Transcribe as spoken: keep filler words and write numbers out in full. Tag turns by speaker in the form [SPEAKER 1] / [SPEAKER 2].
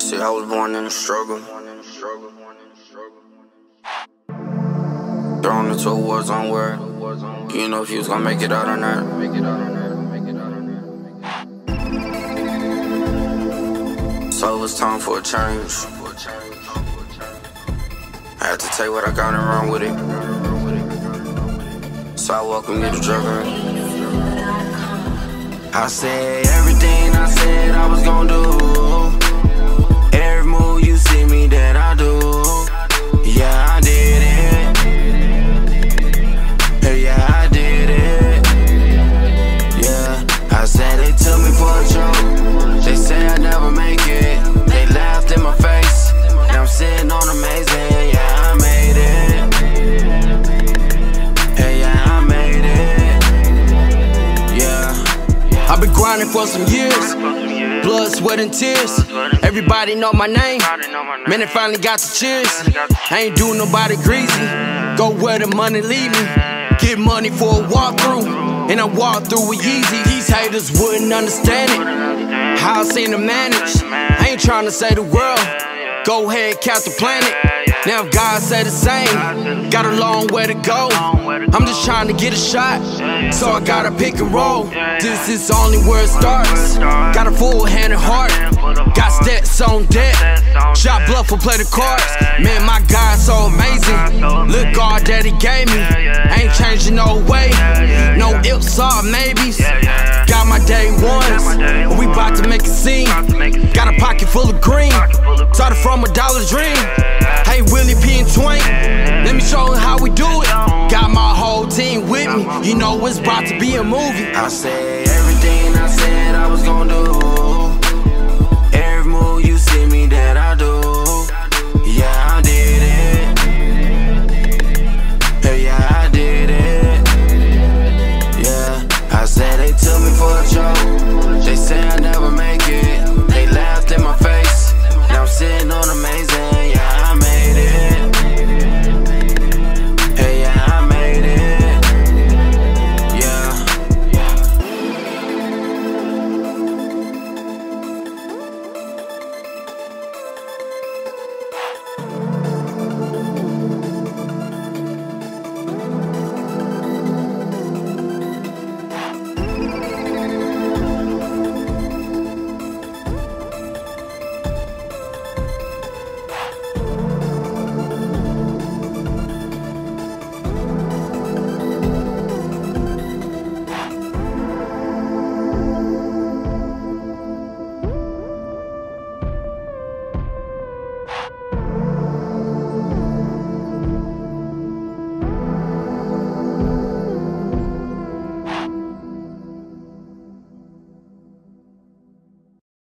[SPEAKER 1] See, I was born in a struggle. Thrown into a war zone where you know if you was gonna make it out or not. So it was time for a change. I had to take what I got and run with it. So I welcome you to Drugger. I said everything I said I was gonna do. Every move you see me that I do. Yeah, I did it. Yeah, I did it. Yeah, I said they took me for a joke. They say I'd never make it. They laughed in my face. Now I'm sitting on amazing. Yeah, I made it. Hey, yeah, I made it. Yeah.
[SPEAKER 2] I've been grinding for some years. Blood, sweat, and tears. Everybody know my name. Man, it finally got the cheers. I ain't doing nobody greasy. Go where the money lead me. Get money for a walkthrough, and I walk through it easy. These haters wouldn't understand it. How I seen to manage. I ain't trying to say the world. Go ahead, count the planet. Now if God said the same, got a long way to go. I'm just trying to get a shot, so I gotta pick and roll. This is only where it starts. Got a full hand and heart. Got stats on deck. Shot bluff or play the cards. Man, my God's so amazing. Look all that he gave me. Ain't changing no way. No ifs or maybes. Got my day ones. We bout to make a scene. Got a pocket full of green. Started from a Dollar Dream. Hey, Willie P and Twain, let me show you how we do it. Got my whole team with me. You know it's about to be a movie.
[SPEAKER 1] I said everything I said I was gonna